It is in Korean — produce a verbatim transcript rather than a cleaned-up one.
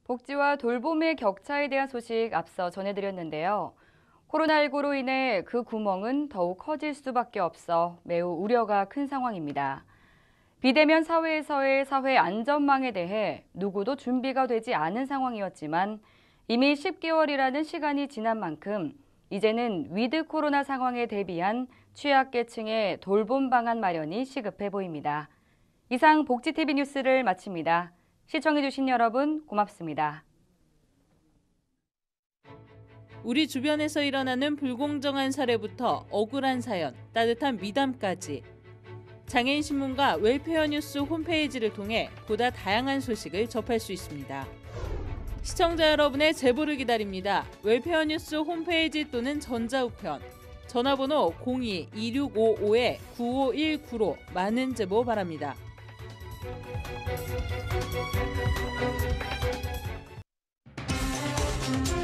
복지와 돌봄의 격차에 대한 소식 앞서 전해드렸는데요. 코로나십구로 인해 그 구멍은 더욱 커질 수밖에 없어 매우 우려가 큰 상황입니다. 비대면 사회에서의 사회 안전망에 대해 누구도 준비가 되지 않은 상황이었지만 이미 십 개월이라는 시간이 지난 만큼 이제는 위드 코로나 상황에 대비한 취약계층의 돌봄 방안 마련이 시급해 보입니다. 이상 복지티비 뉴스를 마칩니다. 시청해주신 여러분 고맙습니다. 우리 주변에서 일어나는 불공정한 사례부터 억울한 사연, 따뜻한 미담까지 장애인신문과 웰페어뉴스 홈페이지를 통해 보다 다양한 소식을 접할 수 있습니다. 시청자 여러분의 제보를 기다립니다. 웰페어뉴스 홈페이지 또는 전자우편, 전화번호 공이 이육오오 구오일구로 많은 제보 바랍니다. Thank you.